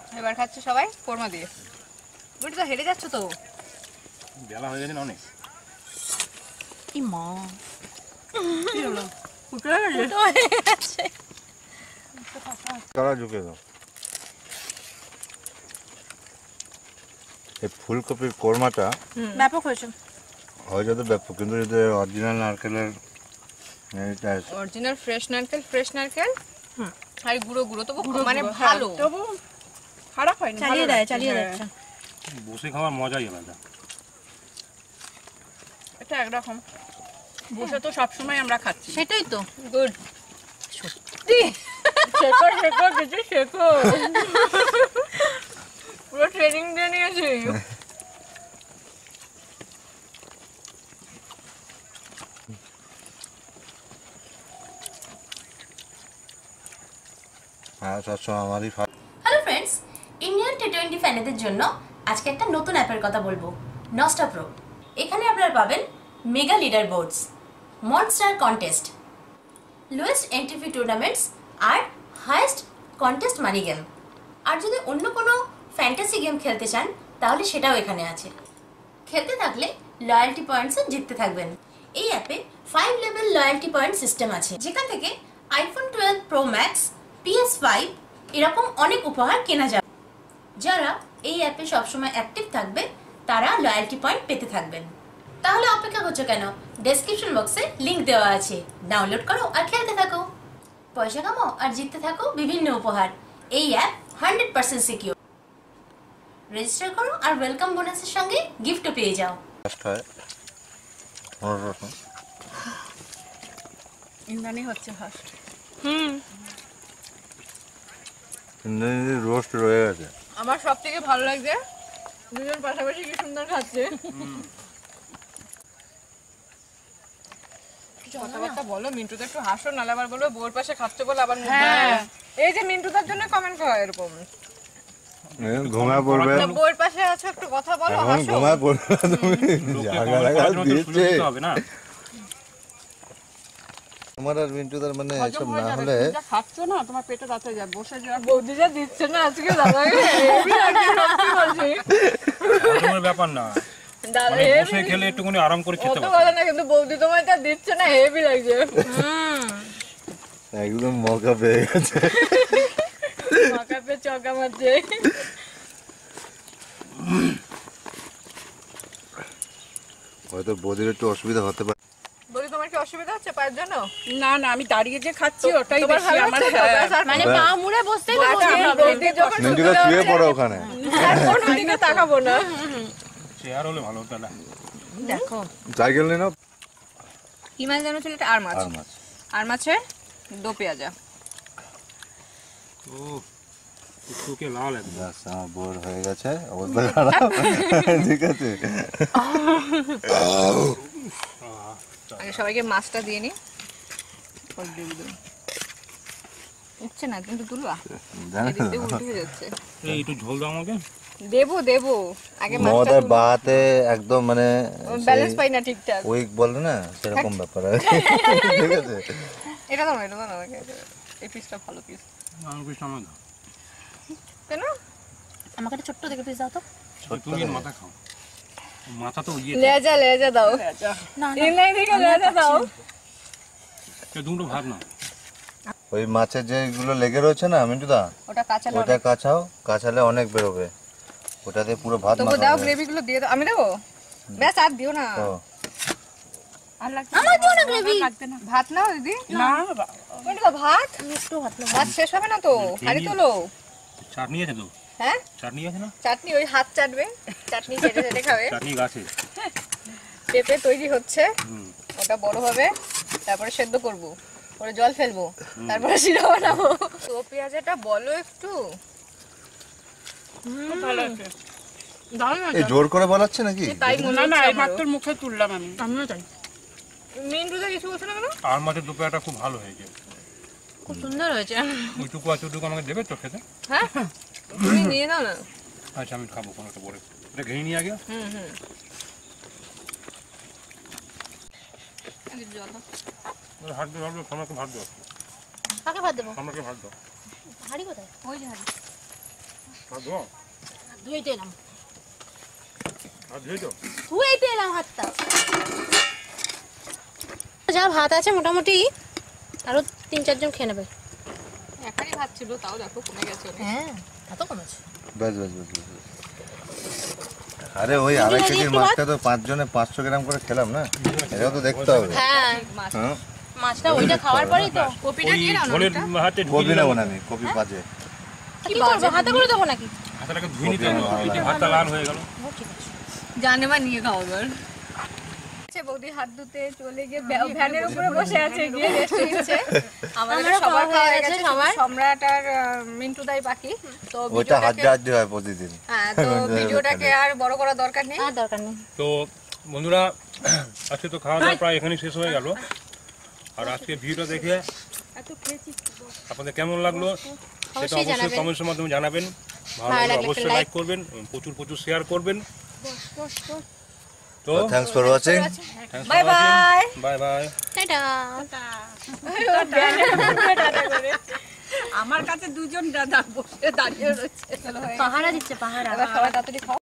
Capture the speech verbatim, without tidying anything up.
এবার খাচ্ছে সবাই কোরমা দিয়ে। বুঝি তো হেরে যাচ্ছ তো। বেলা হয়ে গেছে না অনেক। কি মা কি হলো? ফুটো হয়ে গেছে। তারা ঢুকে দাও। এই ফুলকপির কোরমাটা ব্যাপক হয়েছে। হয়তো তো ব্যাপক, কিন্তু যদি অরিজিনাল নারকেলের অরিজিনাল ফ্রেশ নারকেল, ফ্রেশ নারকেল হুম আর গুঁড়ো গুঁড়ো তবু মানে গুঁড়ো, ভালো, হ্যাঁ, তবু খারাপ হয়নি, চালিয়ে ভালো দেয় লাগছে, চালিয়ে হ্যাঁ। যাচ্ছে। বসে খাওয়ার মজাই আলাদা। এটা একরকম বসে তো সবসময় আমরা খাচ্ছি। সেটাই তো গুড। সত্যি শেখো শেখো কিছু শেখো। পুরো ট্রেনিং দিয়ে নিয়েছি। হ্যাঁ সবসময় আমারই ফা- hello friends, Indian T twenty ফ্যানেদের জন্য আজকে একটা নতুন অ্যাপের কথা বলবো, নস্টা প্রো। এখানে আপনারা পাবেন mega leader boards, monster contest, lowest entry fee tournaments আর হাইয়েস্ট কন্টেস্ট মানি গেম। আর যদি অন্য কোনো ফ্যান্টাসি গেম খেলতে চান তাহলে সেটাও এখানে আছে। খেলতে থাকলে লয়্যালটি পয়েন্টসও জিততে থাকবেন। এই অ্যাপে five level loyalty point system আছে, যেখান থেকে iPhone twelve pro max, P S five এরকম অনেক উপহার কেনা যাবে। যারা এই অ্যাপে সবসময় অ্যাক্টিভ থাকবে তারা লয়্যালটি পয়েন্ট পেতে থাকবেন। তাহলে অপেক্ষা করছো কেন? ডেসক্রিপশন বক্সে লিংক দেওয়া আছে, ডাউনলোড করো আর খেলতে থাকো, পয়সা কামাও আর জিততে থাকো বিভিন্ন উপহার। এই app hundred percent secure. Register করো আর ওয়েলকাম বোনাসের সঙ্গে গিফটও পেয়ে যাও। ফার্স্ট হয় পনেরো রকম। ইন্দ্রাণী হচ্ছে ফার্স্ট। হুম ইন্দ্রাণীর রোস্ট রয়ে গেছে। আমার সব থেকে ভালো লাগছে দুজন পাশাপাশি কি সুন্দর খাচ্ছে। কথাবার্তা বলো, মিন্টুদা একটু হাসো, নাহলে আবার বলবো বউর পাশে খাচ্ছে বলে আবার মুখ হ্যাঁ। দেখাবে। এই যে মিন্টুদার জন্য কমেন্ট করে এরকম, ঘুমায় পড়বে বউর পাশে আছো একটু কথা বলো, এখন হাসো। ঘুমায় পড়বে তুমি জাগা লাগা দিয়েছে হবে না। তোমার আর মিন্টুদার মানে এসব হজম হয়ে না যাবে, হলে তুমি যা খাচ্ছ না তোমার পেটে রাতে যাবে, বসে যা বৌদি যা দিচ্ছে না আজকে দাদাকে হেভি লাগছে, সত্যি বলছি কোনো ব্যাপার না, দাদা মানে হেভি বসে খেলে একটুখানি আরাম করে খেতে অত পারো। কথা না, কিন্তু বৌদি তোমায় যা দিচ্ছে না হেভি লাগছে। হুম একদম মৌকা পেয়ে গেছে। মাকা পে চকা মারছে। হয়তো বৌদির একটু অসুবিধা হতে পারে। বৌদি তোমার কি অসুবিধা হচ্ছে পায়ের জন্য? না না আমি দাঁড়িয়ে যে খাচ্ছি ওটাই তোমার বেশি ভালো আমার। লাগছে তো? হ্যাঁ। ব্যাস আর মানে হ্যাঁ। পা মুড়ে বসতেই তো আচ্ছা, বসে। বৌদি যখন মিন্টুদা সুবিধা শুয়ে হচ্ছে, পড়ো ওখানে। আর কোনো দিকে তাকাবো না। চেয়ার হলে ভালো হতো না। দেখো সাইকেল নিয়ে নাও। কি মাছ জানো ছিল এটা? আর মাছ। আর মাছ আর মাছের দো পেঁয়াজা। ও চোখে লাল একদম। ব্যাস আমার বোর হয়ে গেছে, অবস্থা খারাপ। ঠিক আছে আগে সবাইকে মাছটা দিয়ে নি। উঠছে না কিন্তু তুলবা, এদিক দিয়ে উল্টে হয়ে যাচ্ছে। এই একটু ঝোল দাও আমাকে। দেবো দেবো আগে মাছটা মমতার তুলো। বাতে একদম মানে ব্যালেন্স পাই না ঠিকঠাক। উইক বলে না সেরকম ব্যাপার আর কি। ঠিক আছে এটা দাও না, এটা দাও না আমাকে। এই পিসটা ভালো পিস। আমার কিছু আমার দাও। কেন? আমাকে একটা ছোট্ট দেখে পিস দাও তো। তুমি মাথা খাও। মাথা তো ইয়ে লেজা লেজা দাও। না তিন লাইন থেকে লেজা দাও। দুটো ভাত না। ওই মাছের যেগুলো লেগে রয়েছে না মিন্টুদা, ওটা কাঁচা ওটা কাঁচাও, কাঁচালে অনেক বেরোবে, ওটাতে পুরো ভাত তবু মাখা দাও, হবে। গ্রেভি গুলো দিয়ে দাও। আমি দেবো? ব্যাস আর দিও না। তো আর লাগবে আমার দিও না গ্রেভি। লাগবে না। ভাত নাও দিদি। না কোনটা দাও? ভাত? আমি একটু ভাত নেবো। ভাত শেষ হবে না তো, হাড়ি তোলো। চাটনি আছে তো? হ্যাঁ চাটনি আছে না? চাটনি ওই হাত চাটবে, চাটনি চেটে চেটে খাবে। চাটনি গাছে। পেঁপে তৈরি হচ্ছে, হুম। ওটা বড় হবে, তারপরে সেদ্ধ করব, পরে জল ফেলবো, তারপরে শিরা বানাবো। তো পেঁয়াজটা বলো একটু। খুব ভালো আছে। দারুণ এই আছে। জোর করে বলাচ্ছে নাকি? তাই মনে না না হচ্ছে এই আমারও। মাত্র মুখে তুললাম আমি। আমিও তাই। মিন্টুদা কিছু বলছে না কেন? আর মাছের দুপুরটা খুব ভালো হয়েছে। খুব সুন্দর হয়েছে। ওইটুকু আছে ওইটুকু আমাকে দেবে তো খেতে? হ্যাঁ তুমি নিয়ে নাও না। আচ্ছা আমি খাবো কোনো একটা পরে। এটা ঘেয়ে নিয়ে আগে। হুম হুম জল দাও। ভাত দাও, ভাত দাও, আমাকে ভাত দাও। কাকে ভাত দেবো? আমাকে ভাত দাও। হাড়ি কোথায়? ওই যে হাঁড়ি। হাত ধোয়া ধুইতে এলাম হাত ধুয়ে তো ধুইতে এলাম হাতটা। যা ভাত আছে মোটামুটি আরো তিন চারজন খেয়ে নেবে। এখানেই ভাত ছিল, তাও দেখো কমে গেছে অনেক। হ্যাঁ এত কমেছে। ব্যাস ব্যাস ব্যাস ব্যাস, ব্যাস। আরে ওই আড়াই কেজির মাছটা তো পাঁচ জনে পাঁচশো গ্রাম করে খেলাম না, এটাও তো দেখতে হবে। হ্যাঁ মাছ হ্যাঁ, মাছটা ওইটা খাওয়ার পরেই তো। কপিটা দিয়ে নাও না ঝোলের ওটা। হাতে কপি নেবো না আমি, কপি বাজে। কি করবো হাতে করে দেবো নাকি? হাতটাকে ধুয়ে নিতে হবে, এই যে হাতটা লাল হয়ে গেল। জানে বা নিয়ে খাও এবার। আচ্ছা বৌদি হাত ধুতে চলে গিয়ে ভ্যা- ভ্যানের উপরে বসে আছে, গিয়ে রেস্ট নিচ্ছে। আমাদের আমারও সবার খাওয়া খাওয়া হয়ে হয়ে গেছে, গেছে, শুধু সবার। সম্রাট আর আহ, মিন্টু দাই বাকি। তো ওইটা ভিডিওটাকে- হাত হাতে হয় প্রতিদিন। হ্যাঁ, তো ভিডিওটাকে আর বড় করার দরকার নেই। আর দরকার নেই। তো বন্ধুরা, আজকে তো খাওয়া দাওয়া প্রায় এখানেই শেষ হয়ে গেল। আর আজকে ভিডিওটা দেখে আপনাদের কেমন লাগলো সেটা অবশ্যই অবশ্যই জানাবেন। কমেন্টসের মাধ্যমে জানাবেন। ভালো ভালো লাগলে লাগলে অবশ্যই একটা লাইক like করবেন, প্রচুর প্রচুর শেয়ার করবেন। তো thanks for watching. Bye bye. Bye bye. টাটা। আমার কাছে দুজন দাদা বসে দাঁড়িয়ে রয়েছে। পাহারা দিচ্ছে পাহারা। এবার খাবার তাড়াতাড়ি খাও।